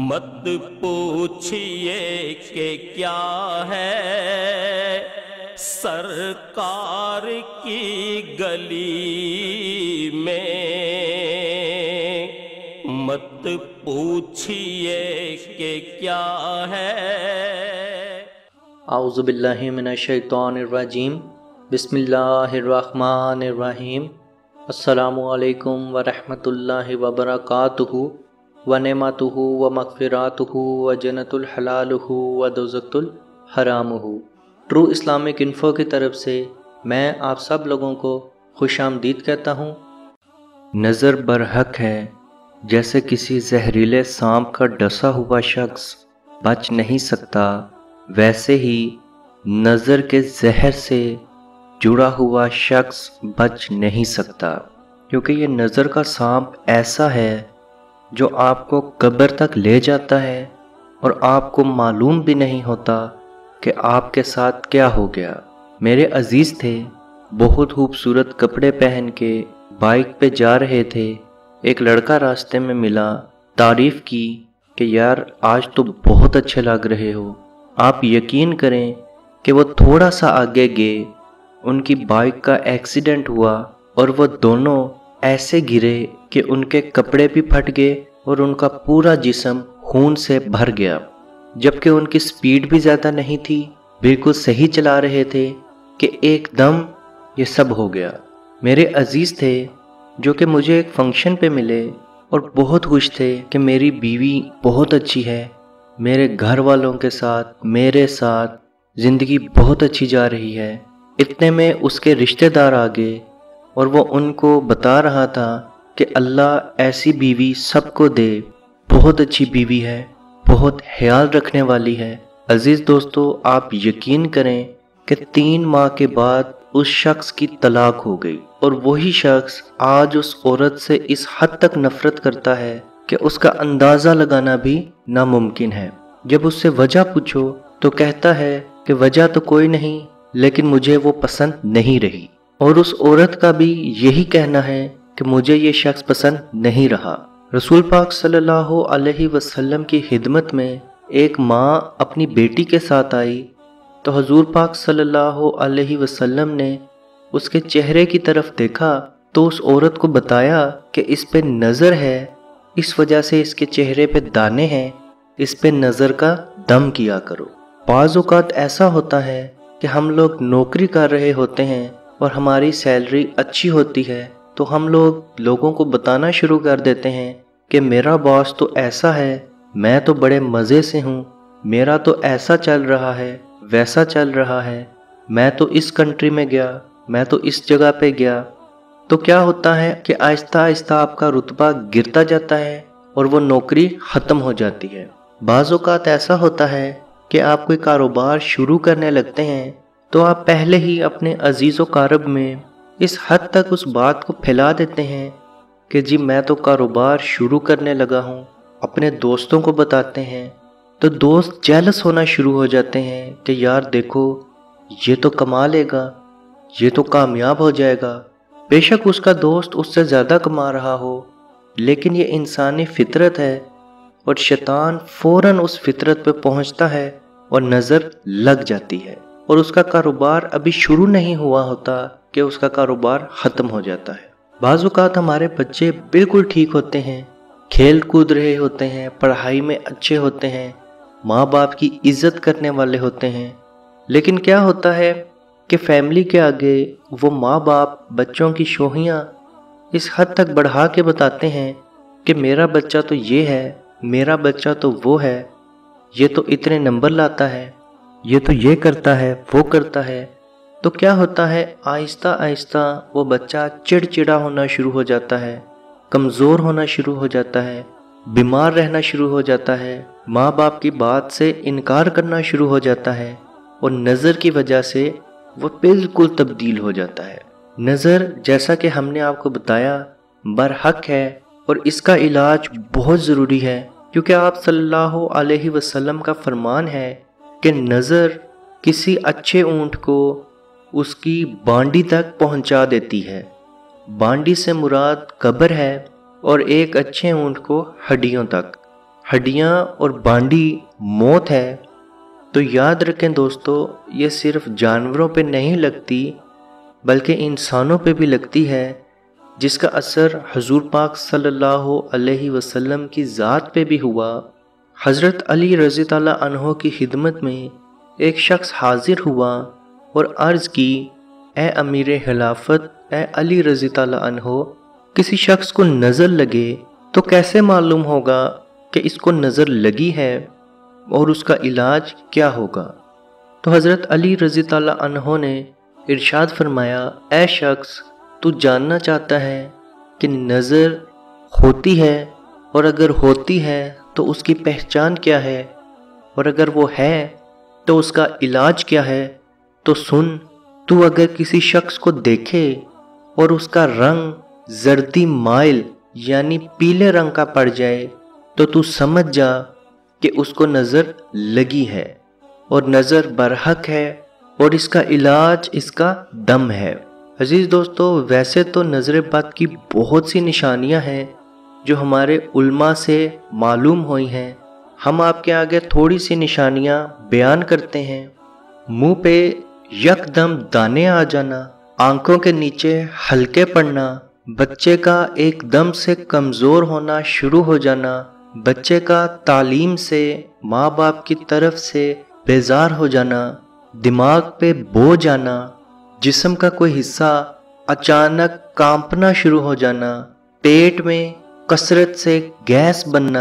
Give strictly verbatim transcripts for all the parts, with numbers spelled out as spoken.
مت پوچھئے کہ کیا ہے سرکار کی گلی میں، مت پوچھئے کہ کیا ہے۔ اعوذ باللہ من الشیطان الرجیم، بسم اللہ الرحمن الرحیم۔ السلام علیکم ورحمۃ اللہ وبرکاتہ ونعمتہ ومغفراتہ وجنت الحلالہ ودوزت الحرامہ۔ ٹرو اسلامک انفو کی طرف سے میں آپ سب لوگوں کو خوش آمدید کہتا ہوں۔ نظر برحق ہے، جیسے کسی زہریلے سانپ کا ڈسا ہوا شخص بچ نہیں سکتا، ویسے ہی نظر کے زہر سے جڑا ہوا شخص بچ نہیں سکتا، کیونکہ یہ نظر کا سانپ ایسا ہے جو آپ کو قبر تک لے جاتا ہے اور آپ کو معلوم بھی نہیں ہوتا کہ آپ کے ساتھ کیا ہو گیا۔ میرے عزیز تھے، بہت خوبصورت کپڑے پہن کے بائک پہ جا رہے تھے، ایک لڑکا راستے میں ملا، تعریف کی کہ یار آج تو بہت اچھے لگ رہے ہو۔ آپ یقین کریں کہ وہ تھوڑا سا آگے گئے، ان کی بائک کا ایکسیڈنٹ ہوا اور وہ دونوں ایسے گرے کہ ان کے کپڑے بھی پھٹ گئے اور ان کا پورا جسم خون سے بھر گیا، جبکہ ان کی سپیڈ بھی زیادہ نہیں تھی، بالکل صحیح چلا رہے تھے کہ ایک دم یہ سب ہو گیا۔ میرے عزیز تھے جو کہ مجھے ایک فنکشن پہ ملے اور بہت خوش تھے کہ میری بیوی بہت اچھی ہے، میرے گھر والوں کے ساتھ میرے ساتھ زندگی بہت اچھی جا رہی ہے۔ اتنے میں اس کے رشتہ دار آ گئے اور وہ ان کو بتا رہا تھا کہ اللہ ایسی بیوی سب کو دے، بہت اچھی بیوی ہے، بہت خیال رکھنے والی ہے۔ عزیز دوستو، آپ یقین کریں کہ تین ماہ کے بعد اس شخص کی طلاق ہو گئی، اور وہی شخص آج اس عورت سے اس حد تک نفرت کرتا ہے کہ اس کا اندازہ لگانا بھی ناممکن ہے۔ جب اس سے وجہ پوچھو تو کہتا ہے کہ وجہ تو کوئی نہیں، لیکن مجھے وہ پسند نہیں رہی، اور اس عورت کا بھی یہی کہنا ہے کہ مجھے یہ شخص پسند نہیں رہا۔ رسول پاک صلی اللہ علیہ وسلم کی خدمت میں ایک ماں اپنی بیٹی کے ساتھ آئی تو حضور پاک صلی اللہ علیہ وسلم نے اس کے چہرے کی طرف دیکھا تو اس عورت کو بتایا کہ اس پہ نظر ہے، اس وجہ سے اس کے چہرے پہ دانے ہیں، اس پہ نظر کا دم کیا کرو۔ بعض اوقات ایسا ہوتا ہے کہ ہم لوگ نوکری کر رہے ہوتے ہیں اور ہماری سیلری اچھی ہوتی ہے تو ہم لوگ لوگوں کو بتانا شروع کر دیتے ہیں کہ میرا باس تو ایسا ہے، میں تو بڑے مزے سے ہوں، میرا تو ایسا چل رہا ہے، ویسا چل رہا ہے، میں تو اس کنٹری میں گیا، میں تو اس جگہ پہ گیا۔ تو کیا ہوتا ہے کہ آہستہ آہستہ آپ کا رتبہ گرتا جاتا ہے اور وہ نوکری ختم ہو جاتی ہے۔ بعض اوقات ایسا ہوتا ہے کہ آپ کوئی کاروبار شروع کرنے لگتے ہیں تو آپ پہلے ہی اپنے عزیز و اقارب میں اس حد تک اس بات کو پھیلا دیتے ہیں کہ جی میں تو کاروبار شروع کرنے لگا ہوں، اپنے دوستوں کو بتاتے ہیں تو دوست جیلس ہونا شروع ہو جاتے ہیں کہ یار دیکھو یہ تو کما لے گا، یہ تو کامیاب ہو جائے گا۔ بے شک اس کا دوست اس سے زیادہ کما رہا ہو، لیکن یہ انسانی فطرت ہے اور شیطان فوراً اس فطرت پہ پہنچتا ہے اور نظر لگ جاتی ہے، اور اس کا کاروبار ابھی شروع نہیں ہوا ہوتا کہ اس کا کاروبار ختم ہو جاتا ہے۔ بعض اوقات ہمارے بچے بالکل ٹھیک ہوتے ہیں، کھیل کود رہے ہوتے ہیں، پڑھائی میں اچھے ہوتے ہیں، ماں باپ کی عزت کرنے والے ہوتے ہیں، لیکن کیا ہوتا ہے کہ فیملی کے آگے وہ ماں باپ بچوں کی شوخیاں اس حد تک بڑھا کے بتاتے ہیں کہ میرا بچہ تو یہ ہے، میرا بچہ تو وہ ہے، یہ تو اتنے نمبر لاتا ہے، یہ تو یہ کرتا ہے، وہ کرتا ہے۔ تو کیا ہوتا ہے، آہستہ آہستہ وہ بچہ چڑچڑا ہونا شروع ہو جاتا ہے، کمزور ہونا شروع ہو جاتا ہے، بیمار رہنا شروع ہو جاتا ہے، ماں باپ کی بات سے انکار کرنا شروع ہو جاتا ہے، اور نظر کی وجہ سے وہ بالکل تبدیل ہو جاتا ہے۔ نظر جیسا کہ ہم نے آپ کو بتایا برحق ہے، اور اس کا علاج بہت ضروری ہے، کیونکہ آپ صلی اللہ علیہ وسلم کا فرمان ہے کہ نظر کسی اچھے اونٹ کو اس کی بانڈی تک پہنچا دیتی ہے۔ بانڈی سے مراد قبر ہے اور ایک اچھے اونٹ کو ہڈیوں تک۔ ہڈیاں اور بانڈی موت ہے تو یاد رکھیں دوستو، یہ صرف جانوروں پہ نہیں لگتی بلکہ انسانوں پہ بھی لگتی ہے، جس کا اثر حضور پاک صلی اللہ علیہ وسلم کی ذات پہ بھی ہوا۔ حضرت علی رضی اللہ عنہ کی خدمت میں ایک شخص حاضر ہوا اور عرض کی، اے امیر خلافت، اے علی رضی اللہ عنہ، کسی شخص کو نظر لگے تو کیسے معلوم ہوگا کہ اس کو نظر لگی ہے اور اس کا علاج کیا ہوگا؟ تو حضرت علی رضی اللہ عنہ نے ارشاد فرمایا، اے شخص، تو جاننا چاہتا ہے کہ نظر ہوتی ہے، اور اگر ہوتی ہے تو اس کی پہچان کیا ہے، اور اگر وہ ہے تو اس کا علاج کیا ہے؟ تو سن، تو اگر کسی شخص کو دیکھے اور اس کا رنگ زردی مائل یعنی پیلے رنگ کا پڑ جائے تو تو سمجھ جا کہ اس کو نظر لگی ہے اور نظر برحق ہے، اور اس کا علاج اس کا دم ہے۔ عزیز دوستو، ویسے تو نظر بد کی بہت سی نشانیاں ہیں جو ہمارے علماء سے معلوم ہوئی ہیں، ہم آپ کے آگے تھوڑی سی نشانیاں بیان کرتے ہیں۔ منہ پہ یک دم دانے آ جانا، آنکھوں کے نیچے ہلکے پڑنا، بچے کا ایک دم سے کمزور ہونا شروع ہو جانا، بچے کا تعلیم سے، ماں باپ کی طرف سے بیزار ہو جانا، دماغ پہ بوجھ آنا، جسم کا کوئی حصہ اچانک کانپنا شروع ہو جانا، پیٹ میں کثرت سے گیس بننا،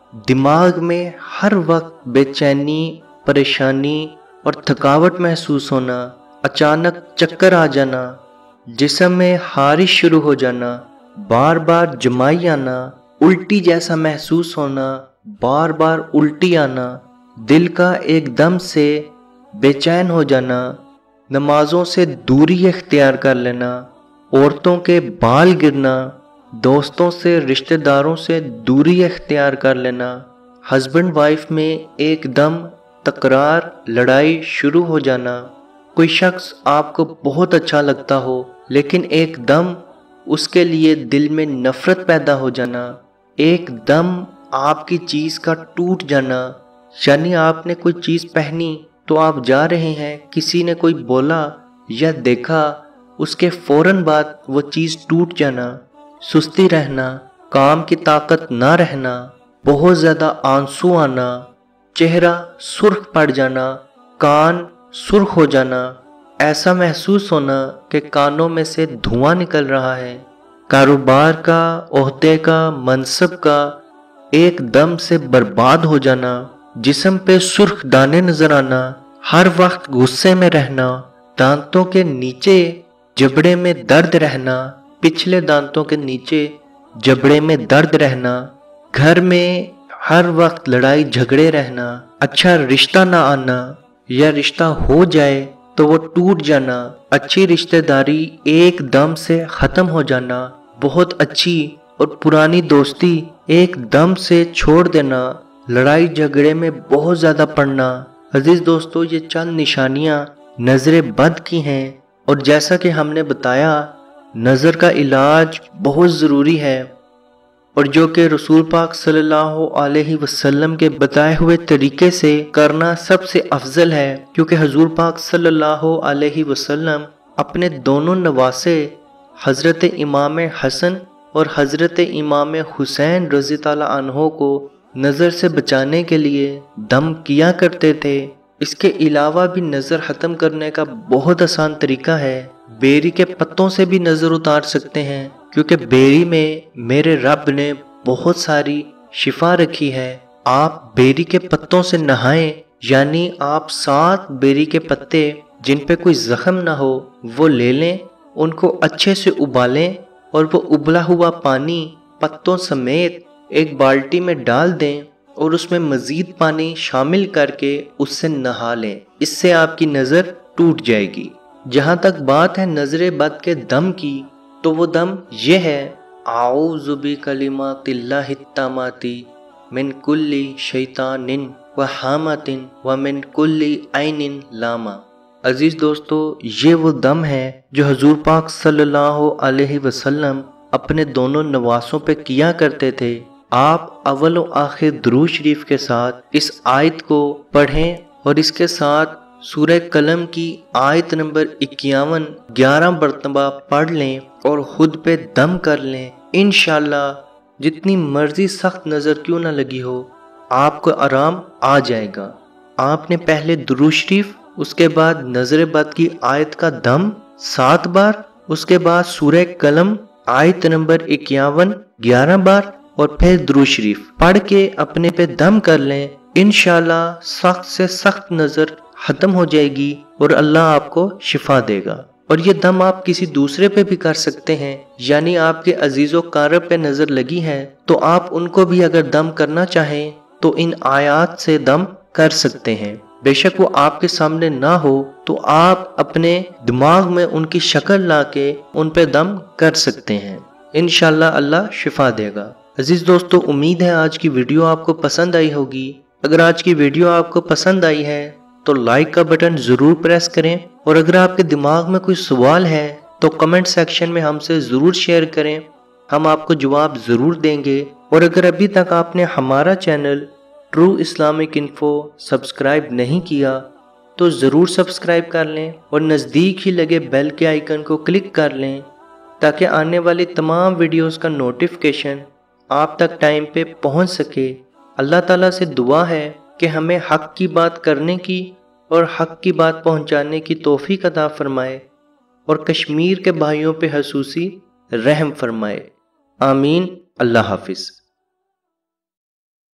دماغ میں ہر وقت بے چینی، پریشانی اور تھکاوٹ محسوس ہونا، اچانک چکر آ جانا، جسم میں خارش شروع ہو جانا، بار بار جمائی آنا، الٹی جیسا محسوس ہونا، بار بار الٹی آنا، دل کا ایک دم سے بے چین ہو جانا، نمازوں سے دوری اختیار کر لینا، عورتوں کے بال گرنا، دوستوں سے، رشتہ داروں سے دوری اختیار کر لینا، ہسبینڈ وائف میں ایک دم تکرار، لڑائی شروع ہو جانا، کوئی شخص آپ کو بہت اچھا لگتا ہو لیکن ایک دم اس کے لیے دل میں نفرت پیدا ہو جانا، ایک دم آپ کی چیز کا ٹوٹ جانا، یعنی آپ نے کوئی چیز پہنی تو آپ جا رہے ہیں، کسی نے کوئی بولا یا دیکھا، اس کے فوراً بعد وہ چیز ٹوٹ جانا، سستی رہنا، کام کی طاقت نہ رہنا، بہت زیادہ آنسو آنا، چہرہ سرخ پڑ جانا، کان سرخ ہو جانا، ایسا محسوس ہونا کہ کانوں میں سے دھواں نکل رہا ہے، کاروبار کا، عہدے کا، منصب کا ایک دم سے برباد ہو جانا، جسم پہ سرخ دانے نظر آنا، ہر وقت غصے میں رہنا، دانتوں کے نیچے جبڑے میں درد رہنا، پچھلے دانتوں کے نیچے جبڑے میں درد رہنا، گھر میں ہر وقت لڑائی جھگڑے رہنا، اچھا رشتہ نہ آنا، یا رشتہ ہو جائے تو وہ ٹوٹ جانا، اچھی رشتہ داری ایک دم سے ختم ہو جانا، بہت اچھی اور پرانی دوستی ایک دم سے چھوڑ دینا، لڑائی جھگڑے میں بہت زیادہ پڑنا۔ عزیز دوستو، یہ چند نشانیاں نظر بد کی ہیں، اور جیسا کہ ہم نے بتایا نظر کا علاج بہت ضروری ہے، اور جو کہ رسول پاک صلی اللہ علیہ وسلم کے بتائے ہوئے طریقے سے کرنا سب سے افضل ہے، کیونکہ حضور پاک صلی اللہ علیہ وسلم اپنے دونوں نواسے حضرت امام حسن اور حضرت امام حسین رضی اللہ عنہ کو نظر سے بچانے کے لیے دم کیا کرتے تھے۔ اس کے علاوہ بھی نظر ختم کرنے کا بہت آسان طریقہ ہے، بیری کے پتوں سے بھی نظر اتار سکتے ہیں، کیونکہ بیری میں میرے رب نے بہت ساری شفا رکھی ہے۔ آپ بیری کے پتوں سے نہائیں، یعنی آپ سات بیری کے پتے جن پہ کوئی زخم نہ ہو وہ لے لیں، ان کو اچھے سے ابالیں، اور وہ ابلا ہوا پانی پتوں سمیت ایک بالٹی میں ڈال دیں، اور اس میں مزید پانی شامل کر کے اس سے نہا لیں، اس سے آپ کی نظر ٹوٹ جائے گی۔ جہاں تک بات ہے نظر بد کے دم کی، تو وہ دم یہ ہے، اعوذ بکلمات اللہ التامات من کل شیطان و حامۃ و من کل عین لامہ۔ عزیز دوستو، یہ وہ دم ہے جو حضور پاک صلی اللہ علیہ وسلم اپنے دونوں نواسوں پہ کیا کرتے تھے، آپ اول و آخر درود شریف کے ساتھ اس آیت کو پڑھیں اور اس کے ساتھ سورہ قلم کی آیت نمبر اکیاون گیارہ مرتبہ پڑھ لیں اور خود پہ دم کر لیں۔ انشاءاللہ جتنی مرضی سخت نظر کیوں نہ لگی ہو، آپ کو آرام آ جائے گا۔ آپ نے پہلے درود شریف، اس کے بعد نظر بد کی آیت کا دم سات بار، اس کے بعد سورہ قلم آیت نمبر اکیاون گیارہ بار اور پھر درود شریف پڑھ کے اپنے پہ دم کر لیں۔ انشاءاللہ سخت سے سخت نظر ختم ہو جائے گی اور اللہ آپ کو شفا دے گا۔ اور یہ دم آپ کسی دوسرے پہ بھی کر سکتے ہیں، یعنی آپ کے عزیز و قارب پہ نظر لگی ہے تو آپ ان کو بھی اگر دم کرنا چاہیں تو ان آیات سے دم کر سکتے ہیں۔ بے شک وہ آپ کے سامنے نہ ہو تو آپ اپنے دماغ میں ان کی شکل لا کے ان پہ دم کر سکتے ہیں۔ انشاءاللہ اللہ شفا دے گا۔ عزیز دوستو، امید ہے آج کی ویڈیو آپ کو پسند آئی ہوگی۔ اگر آج کی ویڈیو آپ کو پسند آئی ہے تو لائک کا بٹن ضرور پریس کریں، اور اگر آپ کے دماغ میں کوئی سوال ہے تو کمنٹ سیکشن میں ہم سے ضرور شیئر کریں، ہم آپ کو جواب ضرور دیں گے۔ اور اگر ابھی تک آپ نے ہمارا channel true Islamic info subscribe نہیں کیا تو ضرور سبسکرائب کر لیں اور نزدیک ہی لگے بیل کے آئیکن کو کلک کر لیں تاکہ آنے والی تمام ویڈیوز کا نوٹیفیکیشن آپ تک ٹائم پہ پہنچ سکے۔ اللہ تعالیٰ سے دعا ہے کہ ہمیں حق کی بات کرنے کی اور حق کی بات پہنچانے کی توفیق عطا فرمائے اور کشمیر کے بھائیوں پہ خصوصی رحم فرمائے۔ آمین۔ اللہ حافظ۔